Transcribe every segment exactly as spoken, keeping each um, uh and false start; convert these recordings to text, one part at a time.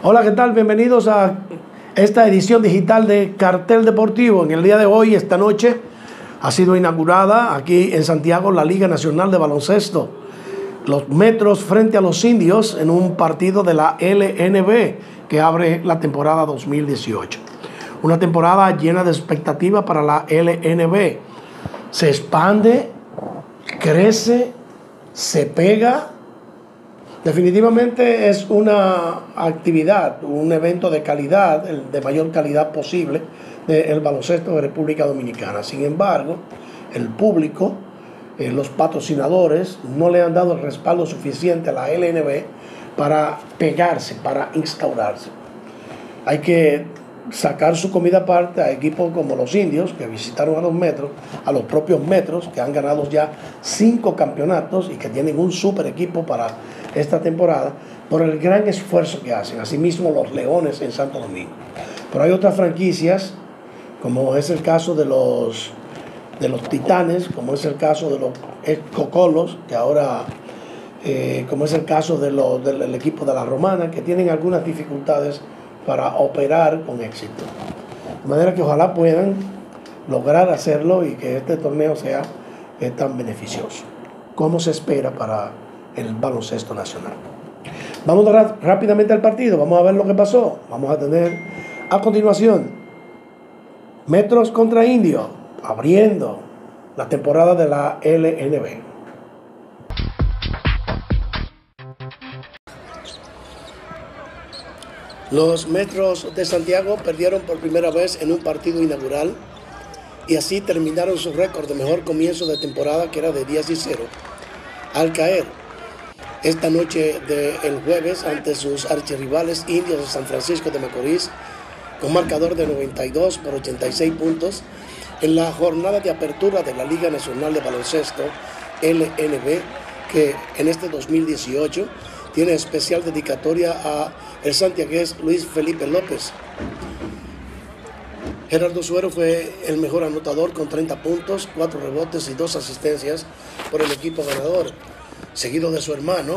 Hola, ¿qué tal? Bienvenidos a esta edición digital de Cartel Deportivo. En el día de hoy, esta noche, ha sido inaugurada aquí en Santiago la Liga Nacional de Baloncesto. Los Metros frente a los Indios en un partido de la L N B que abre la temporada dos mil dieciocho. Una temporada llena de expectativa para la L N B. Se expande, crece, se pega. Definitivamente es una actividad, un evento de calidad, el de mayor calidad posible del baloncesto de República Dominicana. Sin embargo, el público, eh, los patrocinadores no le han dado el respaldo suficiente a la L N B para pegarse, para instaurarse. Hay que sacar su comida aparte a equipos como los Indios, que visitaron a los Metros, a los propios Metros, que han ganado ya cinco campeonatos y que tienen un super equipo para esta temporada, por el gran esfuerzo que hacen. Asimismo, los Leones en Santo Domingo. Pero hay otras franquicias, como es el caso de los, de los Titanes, como es el caso de los Cocolos, que ahora, eh, como es el caso de los, del, del equipo de la Romana, que tienen algunas dificultades para operar con éxito. De manera que ojalá puedan lograr hacerlo y que este torneo sea eh, tan beneficioso como se espera para el baloncesto nacional. Vamos rápidamente al partido, vamos a ver lo que pasó. Vamos a tener a continuación Metros contra Indios, abriendo la temporada de la L N B. Los Metros de Santiago perdieron por primera vez en un partido inaugural y así terminaron su récord de mejor comienzo de temporada, que era de diez y cero, al caer esta noche del jueves ante sus archirrivales Indios de San Francisco de Macorís con marcador de noventa y dos por ochenta y seis puntos en la jornada de apertura de la Liga Nacional de Baloncesto L N B, que en este dos mil dieciocho tiene especial dedicatoria a el santiagués Luis Felipe López. Gerardo Suero fue el mejor anotador con treinta puntos, cuatro rebotes y dos asistencias por el equipo ganador, seguido de su hermano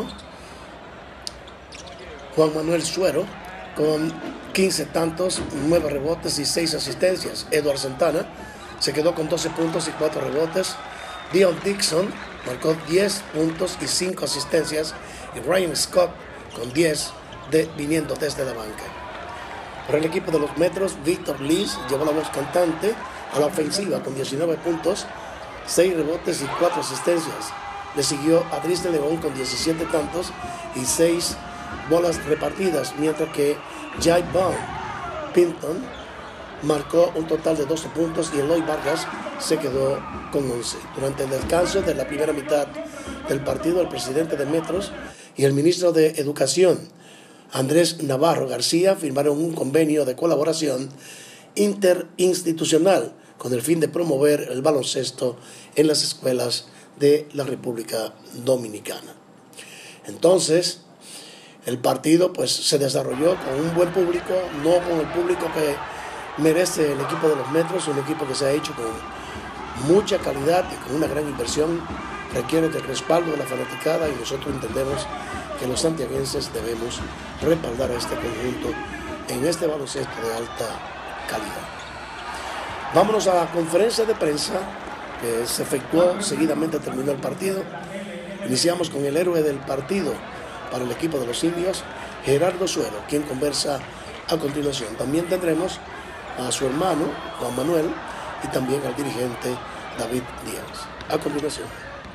Juan Manuel Suero con quince tantos, nueve rebotes y seis asistencias. Edward Santana se quedó con doce puntos y cuatro rebotes. Dion Dixon marcó diez puntos y cinco asistencias, y Ryan Scott con diez de, viniendo desde la banca. Por el equipo de los Metros, Víctor Liz llevó la voz cantante a la ofensiva con diecinueve puntos, seis rebotes y cuatro asistencias. Le siguió Adris de León con diecisiete tantos y seis bolas repartidas, mientras que Jai Bond Pinton marcó un total de doce puntos y Eloy Vargas se quedó con once. Durante el descanso de la primera mitad del partido, el presidente de Metros y el ministro de Educación, Andrés Navarro García, firmaron un convenio de colaboración interinstitucional con el fin de promover el baloncesto en las escuelas de la República Dominicana. Entonces, el partido pues se desarrolló con un buen público, no con el público que merece el equipo de los Metros, un equipo que se ha hecho con mucha calidad y con una gran inversión. Requiere del respaldo de la fanaticada y nosotros entendemos que los santiaguenses debemos respaldar a este conjunto en este baloncesto de alta calidad. Vámonos a la conferencia de prensa que se efectuó seguidamente terminó el partido. Iniciamos con el héroe del partido para el equipo de los Indios, Gerardo Suero, quien conversa a continuación. También tendremos a su hermano Juan Manuel y también al dirigente David Díaz. A continuación.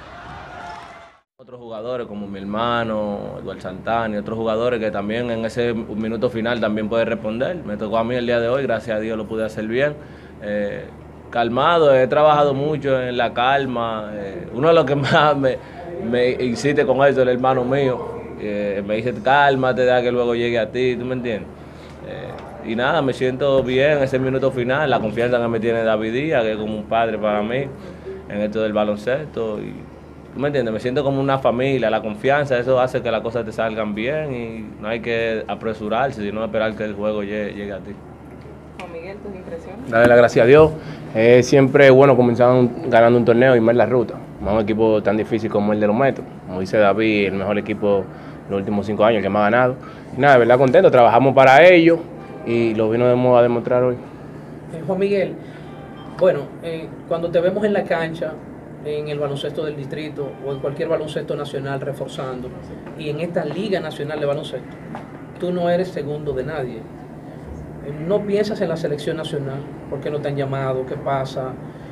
Otros jugadores como mi hermano, Eduardo Santana y otros jugadores que también en ese minuto final también pueden responder. Me tocó a mí el día de hoy, gracias a Dios lo pude hacer bien. Eh, calmado, he trabajado mucho en la calma. Eh, uno de los que más me, me insiste con eso es el hermano mío. Eh, me dice, cálmate, da que luego llegue a ti, ¿tú me entiendes? Eh, y nada, me siento bien en ese minuto final, la confianza que me tiene David Díaz, que es como un padre para mí en esto del baloncesto. Y, ¿tú me entiendes? Me siento como una familia, la confianza, eso hace que las cosas te salgan bien y no hay que apresurarse, sino esperar que el juego llegue, llegue a ti. Juan Miguel, ¿tus impresiones? Darle las gracias a Dios. Es siempre bueno comenzar un, ganando un torneo y más la ruta. Más un equipo tan difícil como el de los Metros. Como dice David, el mejor equipo los últimos cinco años, el que más ha ganado. Y nada, de verdad contento, trabajamos para ello y lo vinimos a demostrar hoy. Eh, Juan Miguel, bueno, eh, cuando te vemos en la cancha, en el baloncesto del distrito o en cualquier baloncesto nacional reforzando, y en esta Liga Nacional de Baloncesto, tú no eres segundo de nadie. Eh, no piensas en la selección nacional, ¿por qué no te han llamado? ¿Qué pasa?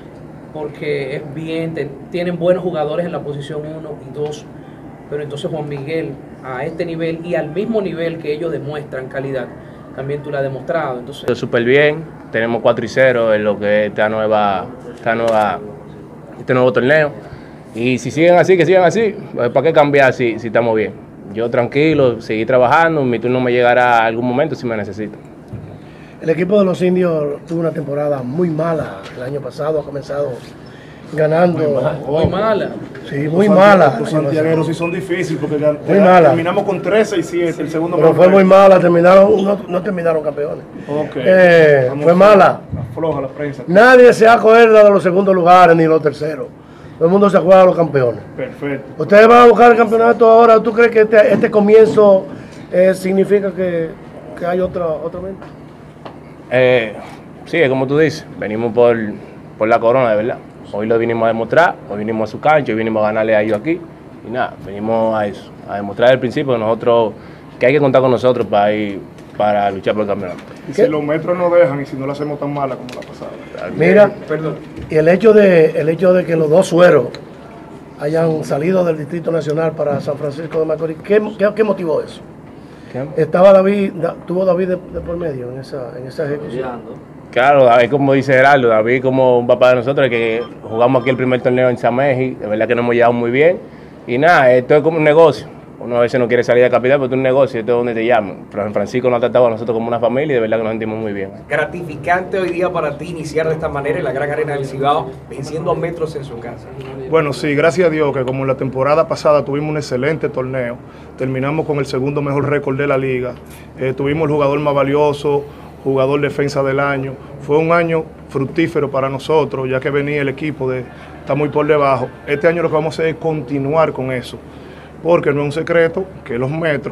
Porque es bien, te, tienen buenos jugadores en la posición uno y dos, pero entonces Juan Miguel, a este nivel y al mismo nivel que ellos demuestran calidad, también tú la has demostrado. Entonces, súper bien, tenemos cuatro y cero en lo que es esta nueva, esta nueva, este nuevo torneo. Y si siguen así, que sigan así, ¿para qué cambiar si, si estamos bien? Yo tranquilo, seguir trabajando, mi turno me llegará a algún momento si me necesito. El equipo de los indios tuvo una temporada muy mala el año pasado, ha comenzado ganando. Muy mala. Muy mala. Sí, muy los mala. Los santiagueros sí son difíciles porque muy mala. Terminamos con trece y siete, el segundo. Pero fue muy mala, terminaron, no, no terminaron campeones. Okay. Eh, fue mala. Afloja la prensa. Nadie se acuerda de los segundos lugares ni los terceros. Todo el mundo se acuerda de los campeones. Perfecto. Ustedes van a buscar el campeonato ahora. ¿Tú crees que este, este comienzo eh, significa que, que hay otra, otra mente? Eh, sí, es como tú dices, venimos por, por la corona, de verdad. Hoy lo vinimos a demostrar, hoy vinimos a su cancha, hoy vinimos a ganarle a ellos aquí. Y nada, venimos a eso, a demostrar el principio de nosotros, que hay que contar con nosotros para ir, para luchar por el campeonato. Y si los metros no dejan y si no la hacemos tan mala como la pasada. Mira, perdón. Y el hecho de, el hecho de que los dos sueros hayan salido del Distrito Nacional para San Francisco de Macorís, ¿qué, qué, qué motivó eso? ¿Qué? Estaba David, da, tuvo David de, de por medio en esa, en esa ejecución. Claro, David, como dice Gerardo, David como un papá de nosotros, que jugamos aquí el primer torneo en Sameji, de verdad que nos hemos llevado muy bien. Y nada, esto es como un negocio. Uno a veces no quiere salir de capital, pero esto es un negocio, esto es donde te llaman. San Francisco nos ha tratado a nosotros como una familia y de verdad que nos sentimos muy bien. Gratificante hoy día para ti iniciar de esta manera en la gran arena del Cibao, venciendo a Metros en su casa. Bueno, sí, gracias a Dios que como la temporada pasada tuvimos un excelente torneo, terminamos con el segundo mejor récord de la liga, eh, tuvimos el jugador más valioso, jugador defensa del año. Fue un año fructífero para nosotros, ya que venía el equipo de está muy por debajo. Este año lo que vamos a hacer es continuar con eso, porque no es un secreto que los Metros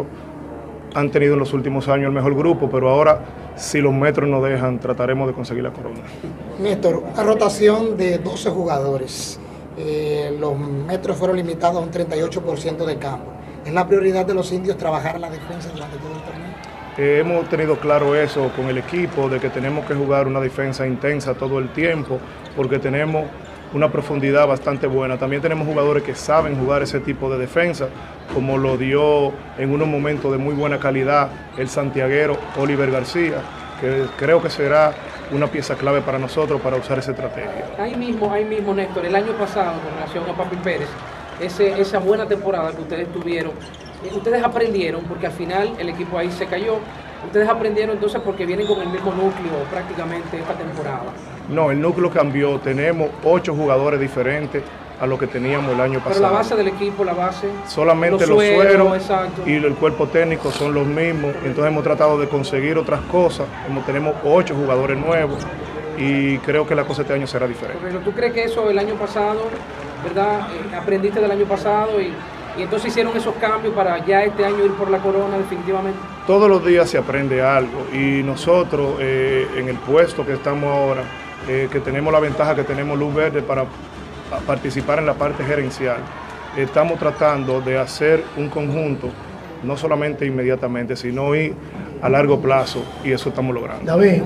han tenido en los últimos años el mejor grupo, pero ahora, si los Metros nos dejan, trataremos de conseguir la corona. Néstor, una rotación de doce jugadores. Eh, los Metros fueron limitados a un treinta y ocho por ciento de campo. ¿Es la prioridad de los indios trabajar en la defensa durante todo el torneo? Eh, hemos tenido claro eso con el equipo, de que tenemos que jugar una defensa intensa todo el tiempo, porque tenemos una profundidad bastante buena. También tenemos jugadores que saben jugar ese tipo de defensa, como lo dio en unos momentos de muy buena calidad el santiaguero Oliver García, que creo que será una pieza clave para nosotros para usar esa estrategia. Ahí mismo, ahí mismo, Néstor, el año pasado, con relación a Papi Pérez, ese, esa buena temporada que ustedes tuvieron, ustedes aprendieron, porque al final el equipo ahí se cayó, ustedes aprendieron entonces porque vienen con el mismo núcleo prácticamente esta temporada. No, el núcleo cambió, tenemos ocho jugadores diferentes a lo que teníamos el año pasado. Pero la base del equipo, la base... Solamente los sueros y el cuerpo técnico son los mismos, entonces hemos tratado de conseguir otras cosas, como tenemos ocho jugadores nuevos y creo que la cosa este año será diferente. Pero ¿tú crees que eso el año pasado, verdad, eh, aprendiste del año pasado y... Y entonces hicieron esos cambios para ya este año ir por la corona definitivamente? Todos los días se aprende algo y nosotros eh, en el puesto que estamos ahora, eh, que tenemos la ventaja que tenemos luz verde para participar en la parte gerencial, estamos tratando de hacer un conjunto, no solamente inmediatamente, sino ir a largo plazo y eso estamos logrando. David,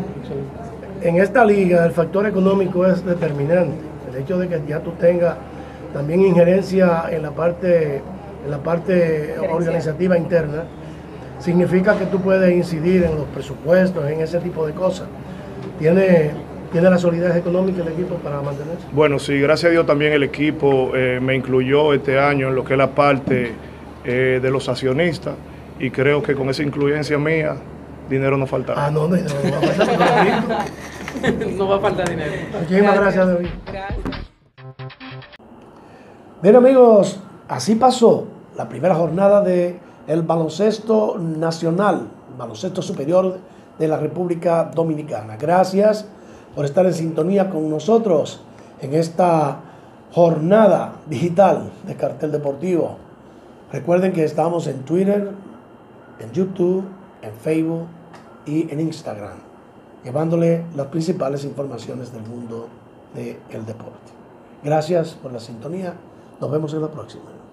en esta liga el factor económico es determinante. El hecho de que ya tú tengas también injerencia en la parte... en la parte organizativa interna, significa que tú puedes incidir en los presupuestos, en ese tipo de cosas. ¿Tiene, tiene la solidez económica el equipo para mantenerse? Bueno, sí, gracias a Dios también el equipo eh, me incluyó este año en lo que es la parte eh, de los accionistas y creo que con esa incluyencia mía, dinero no faltará. Ah, no, no, no, no va a faltar. No va a faltar dinero. Muchísimas gracias, David. Gracias. Bien, amigos, así pasó la primera jornada del baloncesto nacional, baloncesto superior de la República Dominicana. Gracias por estar en sintonía con nosotros en esta jornada digital de Cartel Deportivo. Recuerden que estamos en Twitter, en YouTube, en Facebook y en Instagram, llevándole las principales informaciones del mundo del deporte. Gracias por la sintonía. Nos vemos en la próxima.